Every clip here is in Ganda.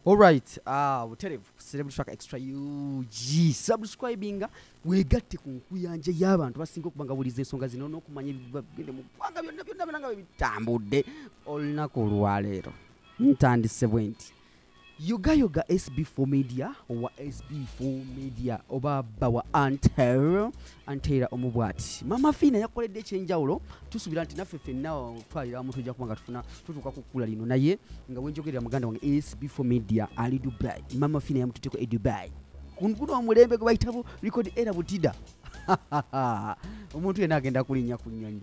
All right. Buterevu Celebrity Track Extra UG subscribinga wegatte ku nkuyanja y'abantu basinga okubanga buliza ensonga zino n'okumanya ebigende mu ggwanga byonna nanga bitambudde olunaku olwaleero. Ntandise bwenti yoga Sb4 Media owa Sb4 Media oba bawa Antera omubwati Maama Fina yakoledde ekyenjawulo tusubira nti naffe ffenna twalira omuntu ojja kubanga tufuna tutuuka ku kkula lino naye nga wenjogerera muganda wange Sb4 Media ali Dubai. Maama Fina yamututeko e Dubai kuno omulembe gwe bayitabu record era butida omuntu yenna agenda kulinnya ku nnyonyi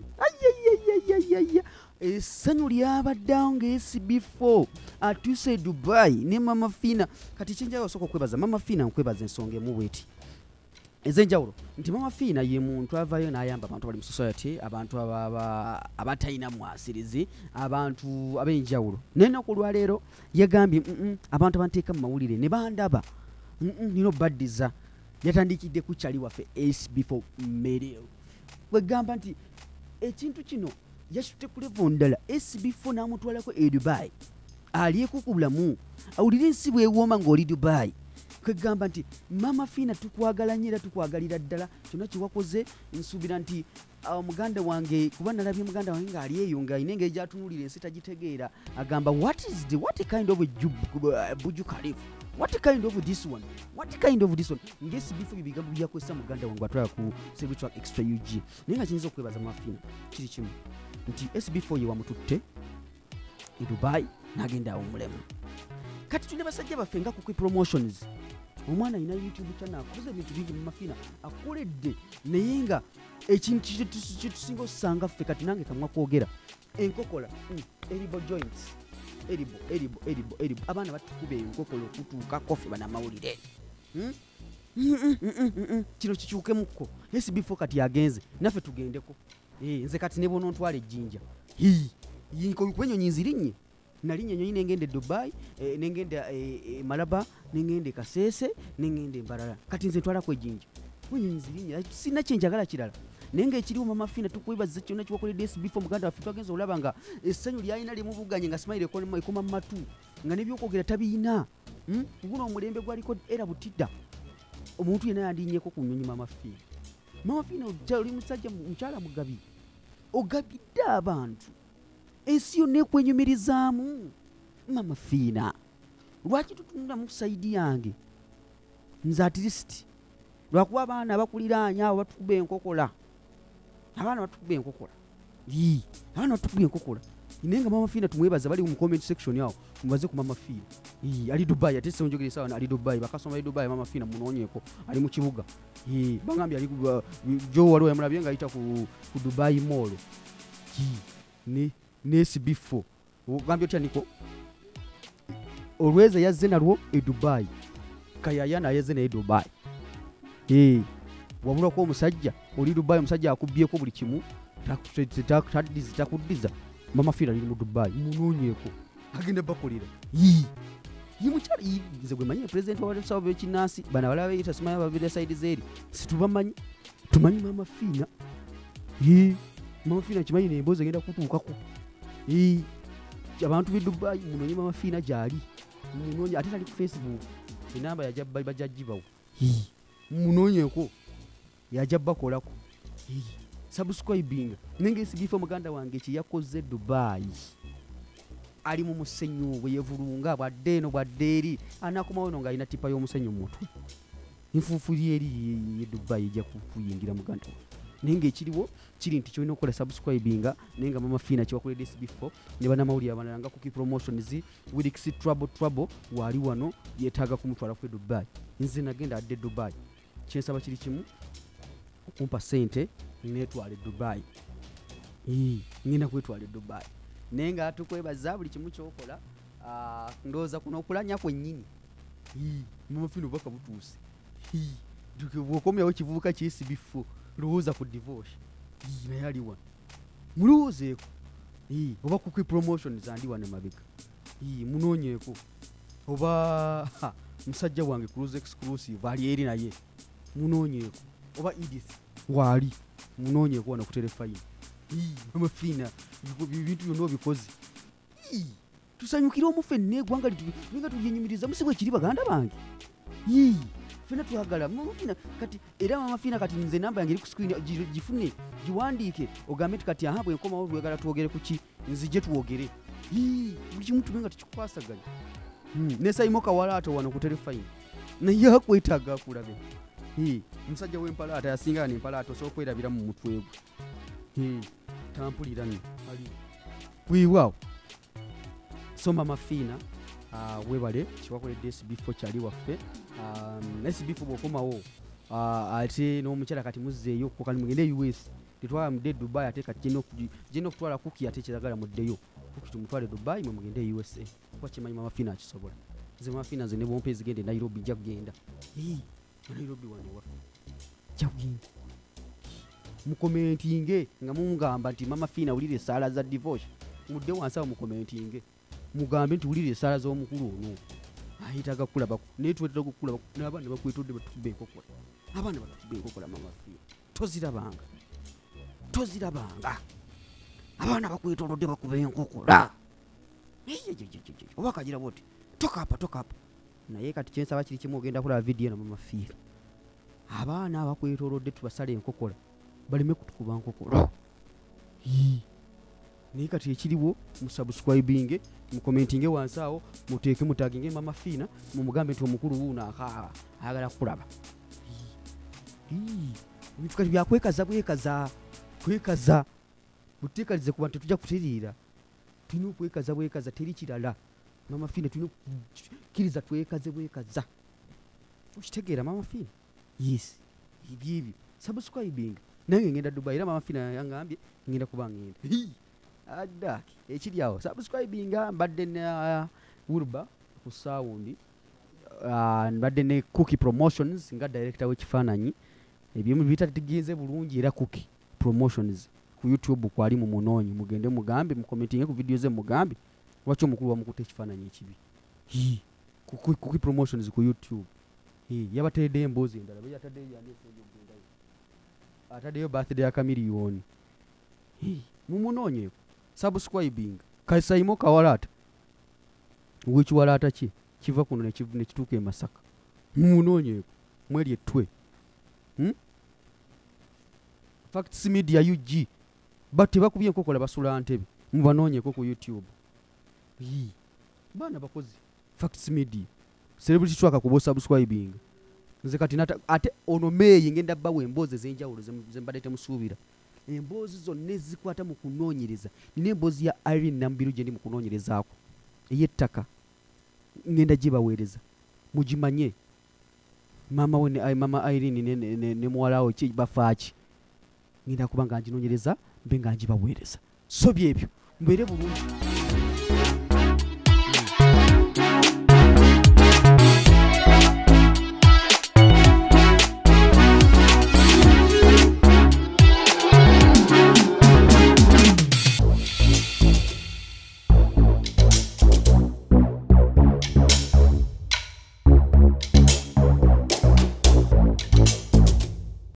essanyu lyabaddawo nga Sb4 atuuse Dubai ne Maama Fina kati kyenjayo osooka okwebaza Maama Fina nkwebaza ensonga emu bweti ez'enjawulo nti Maama Fina ye muntu avaayo n'ayamba abantu bali mu society abantu abatalina mwasirizi abantu ab'enjawulo naye ennaku olwaleero yagambye abantu abanteeka mu mawulire ne bandaba nina obbaddiza yatandikidde ku kyali waffe Sb4 Media wegamba nti ekintu kino yashutte ku level ndala Sb4 n'amutwalako e Dubai alyeko ku bulamu awulira ensi bwewooma ng'oli Dubai kwegamba nti Maama Fina tukwagala nnyo era tukwagalira ddala kyonna kiwakoze nsuubira nti muganda wange kuba nalabye muganda wange ng'ali eyo ng'alina engeri gy'atunuulira ensi tagitegeera agamba what kind of a Buju Khalifa what kind of this one nge Sb4 bigambo byakwesa muganda wange atwala ku Celebrity Track Extra UG naye nga kiyinza okwebaza Maama Fina kiri kimu nti Sb4 ye wamututte e Dubai n'agenda awo mulemu kati tuli basajja baffe nga ku promotions omwana alina YouTube channel akoze ebintu bingi Maama Fina akoledde naye nga ekintu kyetusinga osanga ffe kati nange kamwa kwogera enkokola eribo joints eribo abaana batukuba enkokola okutuuka kofe banamawulire kino kikyukemukko Sb4 kati agenze naffe tugendeko nze kati ne bono ntwala ejjinja kwenyonyi nzirinnye nalinnya nyonyi nengende Dubai nengende Malaba nengende Kasese nengende Mbarara kati nze ntwalako ejjinja kwenyonyi nzirinnye sina kyenjagala kirala naye ng'ekiriwo Maama Fina tukwebaza kyonna kiwakoledde Sb4 muganda waffe twagenza olaba nga essanyu lyalina limubuganye nga simayire ekoma mu matu nga n'ebyokwogera tabiina guno omulembe gwaliko era butidda omuntu yenna yandinnyeeko ku nnyonyi Maama Fina. Maama Fina oli musajja mukyala mugabi ogabidde abantu ensi yonna ekwenyumirizaamu Maama Fina lwaki tutunula mu sayidi yange nze at least lwakuba abaana bakuliraanya abo batukuba enkokola abaana batukuba enkokola naye nga Maama Fina tumwebaza bali mu comment section awo mubaze ku Maama Fina ali Dubai ate sonjogere sawa ali Dubai bakasoma ali Dubai Maama Fina munoonyeeko ali mu kibuga bangambye ali jo waliwo yamulabye nga ayita ku Dubai Mall ne Sb4 ogambye otya niko olweza yazze nalwo e Dubai kayaya naye yazze naye Dubai wabulako omusajja oli Dubai omusajja akubyeko buli kimu takuddiza Maama Fina ali mu Dubai munoonyeeko agenda bakolera mukyala nze gwe manyi president wa sawa bekinasi bana balaba bayita simanya babiri side zeri situbamanyi tumanyi Maama Fina Maama Fina kimanyi n'emboozi egenda kutuukako abantu b'e Dubai munoonye Maama Fina gyali munoonye ate tali ku Facebook enamba yajja bajjagibawo munoonyeeko yajja bakolako subscribinga nenge Sb4 muganda wange kyeyakoze Dubai ali mu musenyu bwe yevulunga bwadde eno bwadde eri anakomawo eno ng'alina tipa y'omusenyu mu mutwe enfuufu eri ye Dubai ejja kuyingira muganda wange naye ng'ekiriwo kiri nti kyolina okukola subscribinga naye nga Maama Fina kyewakoledde Sb4 ne bannamawulire abalala nga Cookie Promotions Wilix Trouble waali wano yeetaaga kumutwala ku Dubai nze nagenda adde Dubai kyensaba kiri kimu okumpa ssente neetwale Dubai ngenda kwetwala Dubai naye nga tukwebaza buli kimu kyokola ndowooza kuno okulanya kwennyini Maama Fina obubaka butuuse bw'okomyawo ekivubuka ki Sb4 lowooza ku divorce naye ali wano mulowoozeeko oba Cookie Promotions andi wano emabega munoonyeeko oba musajja wange Cruise Exclusive ali eri naye munoonyeeko oba Edith waali munoonyeeko wano ku telefayini Maama Fina ebintu byonna obikoze tusanyukire omufe neggwanga nga tulyenyumiriza musibwe kiri baganda bange yii fena twagala Maama Fina kati era Maama Fina kati nze namba yange eri ku screen gifune giwandiike ogambe nti kati aha bwe nkomawo lwegala twogere ku ki nzije twogere yii buli kimu tubenga tukikwasaganya nesayimo kawalaato wano ku telefayini naye akwetaaga akulabe omusajja w'empalaata yasinga n'empalaata osobola okwerabira mu mutwe gwe tampulira nno ali wiiwaawo so Maama Fina webale kiwakoledde Sb4 kyali waffe Sb4 bw'okomawo ate n'omukyala kati muzzeeyo kokani mugende US tetwala mudde Dubai ate kati genda okutwala kuki ate kyagala muddeyo kuki tumutwale Dubai mwe mugende USA kuba kimanyi Maama Fina akisobola nze Maama Fina nze ne bompe zigende Nairobi nja kugenda Nairobi wano waffe nja kugenda mukomentinge nga mungamba nti Maama Fina wulire esaala za divorce mudde wansi awo mukomentinge mugambe nti wulire esaala z'omukulu ono ayitaga kulabako naye tuwetera okukulabako n'abaana bakwetodde batubba enkokola abaana batubba enkokola Maama Fina tozirabanga abaana bakwetolodde bakuba enkokola oba kagira bwoti tokapa naye kati kyensaba kiri kimu ogenda kulaba vidiyo na Maama Fina abaana abakwetolodde tubasala enkokola baleme kutukuba nkokola naye kati ekiriwo musubscribinge mukomentinge wansi awo muteeke mutaginge Maama Fina mumugambe nti omukulu wuuno ayagala kulaba ebintu kati byakwekaza buteekalize kuba tetujja kuteriira tulina okwekaza teri kirala Maama Fina tulina okukiriza twekaza okitegeera Maama Fina yes ebyebyo subscribing nange ngenda Dubai era Maama Fina yangambye ngenda kuba ngenda adaki ekiri awo subscribinga mbadde ne Urba ku sound mbadde ne Cookie Promotions nga director w'ekifaananyi ebyemu bitatigenze bulungi era Cookie Promotions ku YouTube kwali mu munoonyi mugende mugambe mukomentinge ku video ze mugambe lwaki omukulu wamukutte ekifaananyi ekibi Cookie Promotions ku YouTube yabatedde emboozi endala yataddeyo yandeseyogendayo ataddeyo birthday ya Kamiliyoni mumunoonyeeko subscribing kasayimo kawalaata wekiwalaata ki kiva kuno nekituuka e Masaka mumunoonyeeko mweri ettwe Facts Media UG bati bakubye enkokola basula ntebe mubanoonyeeko ku YouTube baana bakozi Facts Media celebrity twaka kubo subscribing nze kati ate ono meeyi ngenda bawe emboozi ez'enjawulo zembadde temusuubira emboozi zonna ezikwata mu kunoonyereza nina emboozi ya Irene Nambiru gye ndi mu kunoonyerezaako ey'ettaka ngenda gibaweereza mugimanye Maama Irene ne muwala we bafaaki ngenda kuba nga nginoonyereza mbe nga ngibaweereza so byebyo mbeere bulungi